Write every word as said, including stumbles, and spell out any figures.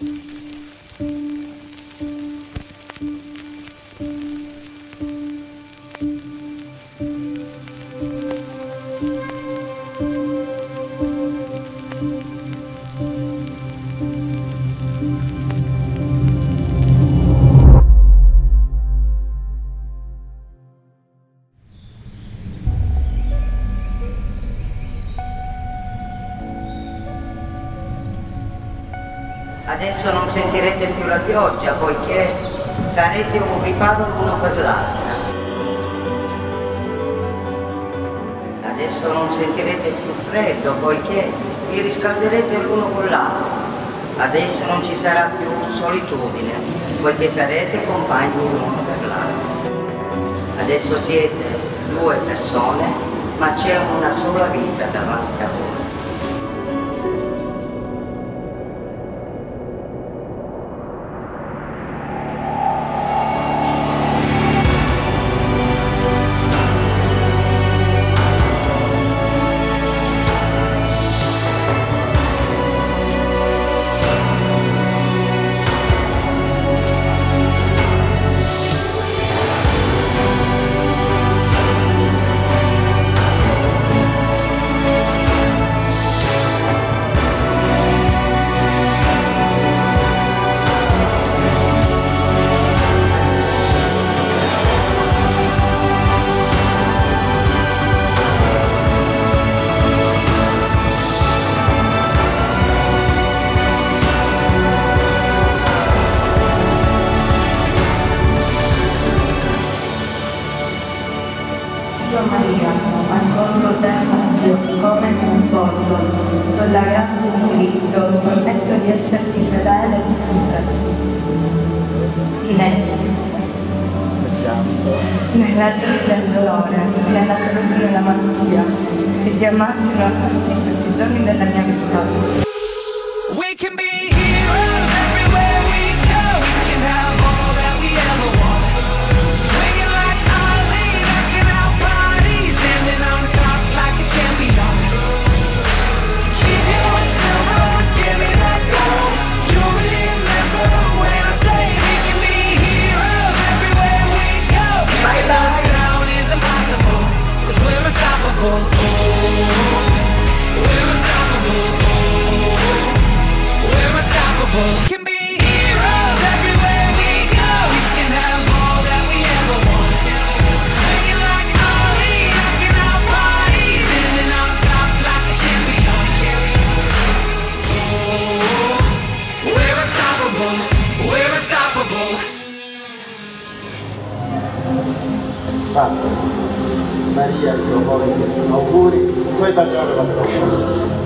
Adesso non sentirete più la pioggia poiché sarete un riparo l'uno per l'altra. Adesso non sentirete più freddo poiché vi riscalderete l'uno con l'altro. Adesso non ci sarà più solitudine poiché sarete compagni l'uno per l'altro. Adesso siete due persone ma c'è una sola vita davanti a voi. Maria, accolgo te, Dio, come mio sposo. Con la grazia di Cristo prometto di esserti fedele sempre. Né. Nella gioia del dolore, nella salute della malattia, e di amarti e onorarti tutti i giorni della mia vita. Can be heroes everywhere we go. We can have all that we ever want. Swinging like Ali, rocking our bodies, standing on top like a champion. Oh, we're unstoppable, we're unstoppable. Fatto. Maria, il tuo cuore, auguri, puoi baciare la scuola.